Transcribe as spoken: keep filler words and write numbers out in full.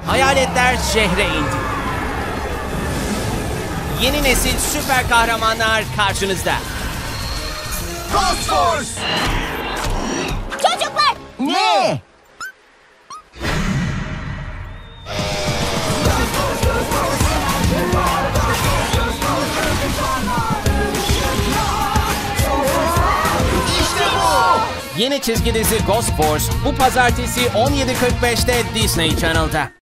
Hayaletler şehre indi. Yeni nesil süper kahramanlar karşınızda. Ghost Force! Çocuklar! Ne? İşte bu! Yeni çizgi dizi Ghost Force bu pazartesi on yedi kırk beşte Disney Channel'da.